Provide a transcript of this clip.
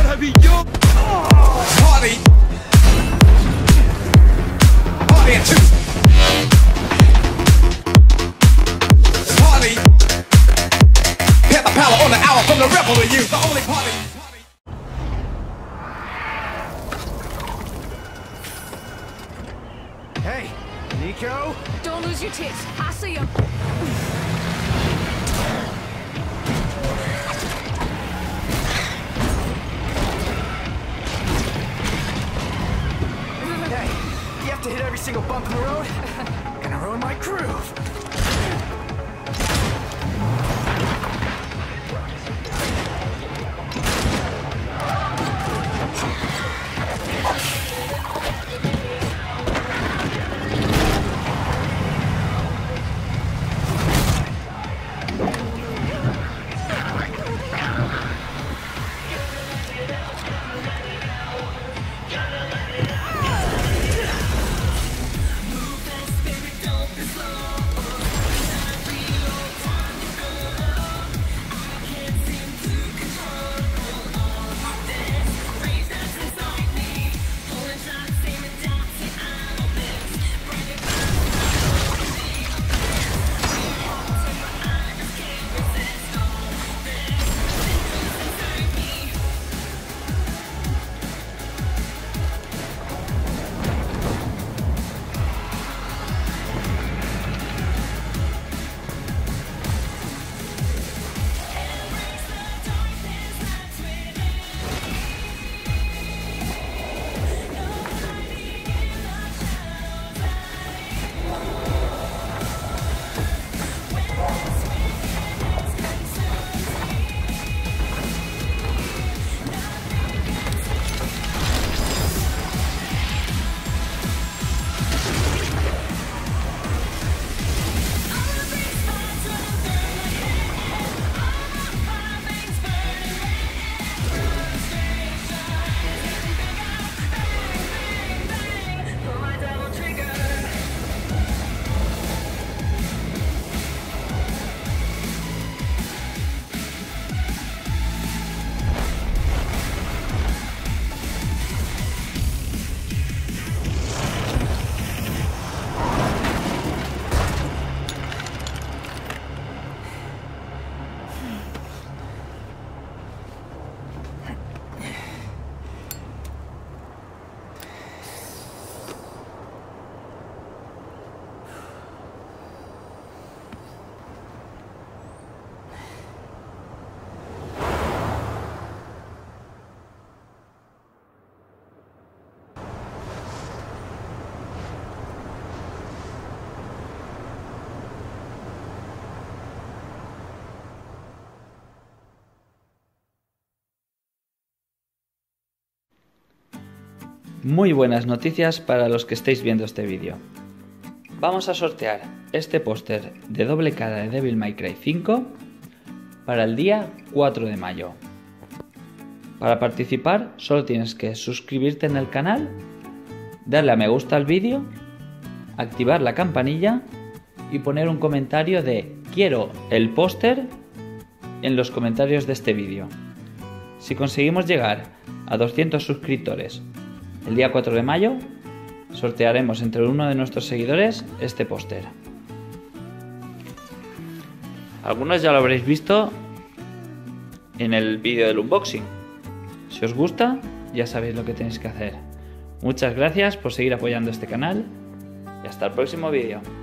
heavy, yo. Party. Party at 2. Party. Get the power on the hour from the rebel to you. The only party. Hey, Nico? Don't lose your tits. I see him. Hey, you have to hit every single bump in the road? Gonna ruin my groove. Muy buenas noticias para los que estéis viendo este vídeo. Vamos a sortear este póster de doble cara de Devil May Cry 5 para el día 4 de mayo. Para participar solo tienes que suscribirte en el canal, darle a me gusta al vídeo, activar la campanilla y poner un comentario de quiero el póster en los comentarios de este vídeo. Si conseguimos llegar a 200 suscriptores el día 4 de mayo, sortearemos entre uno de nuestros seguidores este póster. Algunos ya lo habréis visto en el vídeo del unboxing. Si os gusta, ya sabéis lo que tenéis que hacer. Muchas gracias por seguir apoyando este canal y hasta el próximo vídeo.